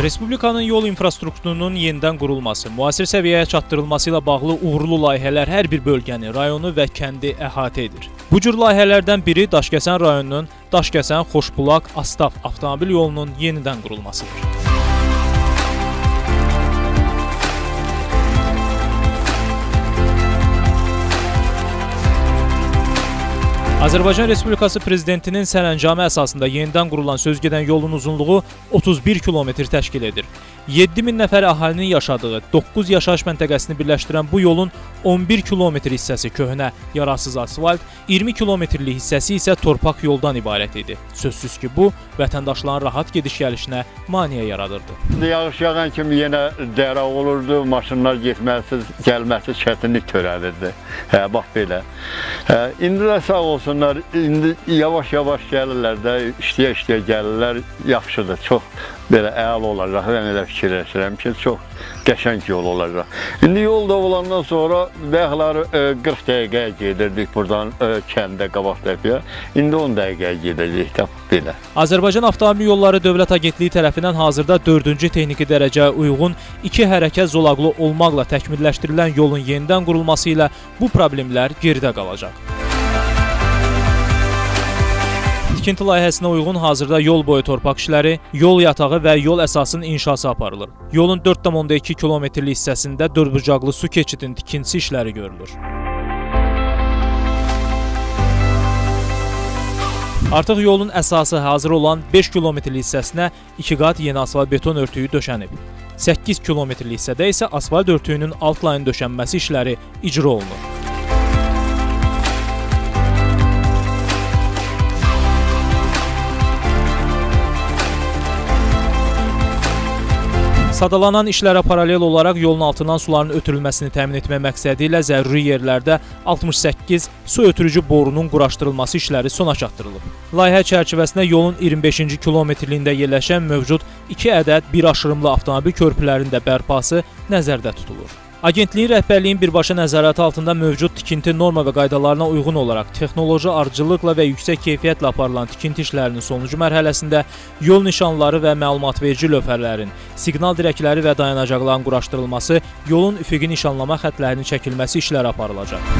Respublikanın yol infrastrukturunun yenidən qurulması, müasir səviyyəyə çatdırılması ilə bağlı uğurlu layihələr hər bir bölgəni, rayonu və kəndi əhatə edir. Bu cür layihələrdən biri Daşkəsən rayonunun Daşkəsən-Xoşbulaq-Astaf avtomobil yolunun yenidən qurulmasıdır. Azərbaycan Respublikası Prezidentinin sərəncamı əsasında yenidən qurulan sözgedən yolun uzunluğu 31 kilometr təşkil edir. 7000 nəfər əhalinin yaşadığı 9 yaşayış məntəqəsini birləşdirən bu yolun 11 kilometr hissəsi köhnə, yararsız asfalt, 20 kilometrlik hissəsi isə torpaq yoldan ibarət idi. Sözsüz ki, bu, vətəndaşların rahat gediş-gəlişinə maneə yaradırdı. Yağış yağan kimi yenə dərə olurdu, maşınlar getməsi, gəlməsi çətinlik törədirdi. Bax belə. İndi də sağ olsunlar, indi yavaş-yavaş gəlirlər də, işləyə-işləyə gəlirlər, yaxşıdır, çox belə əla olacaq. Mən elə fikirləşirəm ki, çox qəşəng yol olacaq. İndi yol da olandan sonra dəxləri 40 dəqiqəyə gedirdik buradan kəndə, Qabaqtəpəyə. İndi 10 dəqiqəyə gedəcək də belə. Azərbaycan Avtomobil Yolları Dövlət Agentliyi tərəfindən hazırda 4-cü texniki dərəcəyə uyğun 2 hərəkət zolaqlı olmaqla təkmilləşdirilən yolun yenidən qurulması ilə bu problemlər geridə qalacaq. Tikinti layihəsinə uyğun hazırda yol boyu torpaq işləri, yol yatağı və yol əsasının inşası aparılır. Yolun 4,2 kilometrlik hissəsində dördbucaqlı su keçidinin tikintisi işləri görülür. Artıq yolun əsası hazır olan 5 kilometrlik hissəsinə 2 qat yeni asfalt beton örtüyü döşənib. 8 kilometrlik hissədə isə asfalt örtüyünün alt layın döşənməsi işləri icra olunur. Sadalanan işlərə paralel olaraq yolun altından suların ötürülməsini təmin etmək məqsədi ilə zəruri yerlərdə 68 su ötürücü borunun quraşdırılması işləri sona çatdırılıb. Layihə çərçivəsində yolun 25-ci kilometrliyində yerləşən mövcud 2 ədəd bir aşırımlı avtomobil körpülərinin də bərpası nəzərdə tutulur. Agentliyin rəhbərliyin birbaşa nəzarəti altında mövcud tikinti norma və qaydalarına uyğun olaraq texnoloji ardıcıllıqla və yüksək keyfiyyətlə aparılan tikinti işlərinin sonuncu mərhələsində yol nişanları və məlumatverici lövhələrin, siqnal dirəkləri və dayanacaqların quraşdırılması, yolun üfüqi nişanlama xətlərinin çəkilməsi işləri aparılacaq.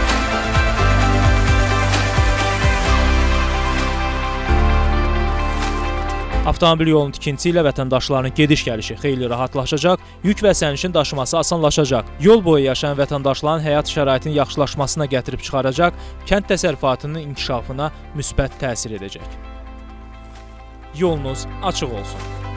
Avtomobil yolunun tikintisi ilə vətəndaşların gediş-gəlişi xeyli rahatlaşacaq, yük və sərnişin daşıması asanlaşacaq, yol boyu yaşayan vətəndaşların həyat şəraitinin yaxşılaşmasına gətirib çıxaracaq, kənd təsərrüfatının inkişafına müsbət təsir edəcək. Yolunuz açıq olsun.